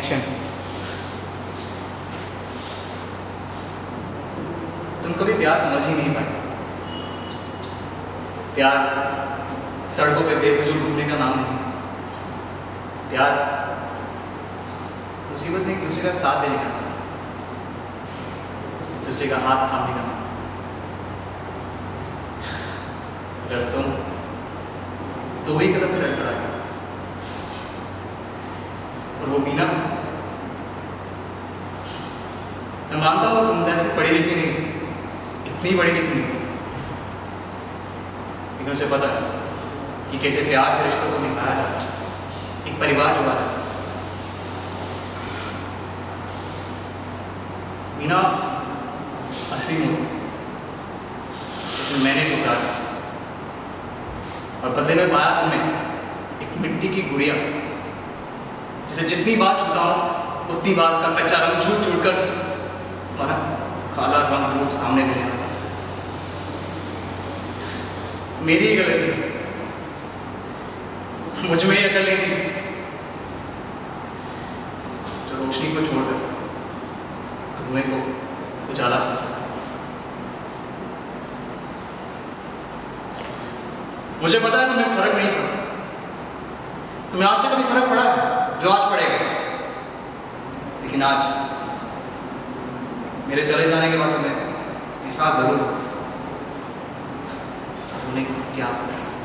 Action. तुम कभी प्यार समझ ही नहीं पाए। प्यार सड़कों पे बेफिजूल घूमने का नाम नहीं। प्यार मुसीबत में एक दूसरे का साथ देने का नाम, दूसरे का हाथ थामने का नाम। अगर तुम दो ही कदम में लड़खड़ा गए और वो मीना, मैं मानता हूँ तुम जैसे पढ़ी लिखी नहीं थी, इतनी पढ़ी लिखी नहीं थी, लेकिन उसे पता है कि कैसे प्यार से रिश्तों को निभाया जाता है, एक परिवार जुड़ा जाता है। मीना असली मोती थी जिसे मैंने टुकड़ा था और बदले में पाया तुम्हें एक मिट्टी की गुड़िया, जिसे जितनी बार छूता हूं उतनी बार उसका कच्चा रंग छूट छूट कर तुम्हारा काला रंग रूप सामने मिले आता। मेरी ही गलती, मुझ में ही अकल नहीं थी जो रोशनी को छोड़कर धुएं को उजाला समझा। मुझे पता है तुम्हें फर्क नहीं पड़ा, तुम्हें आज तक कभी फर्क पड़ा है जो आज पड़ेगा, लेकिन आज मेरे चले जाने के बाद तुम्हें एहसास जरूर होगा तुमने क्या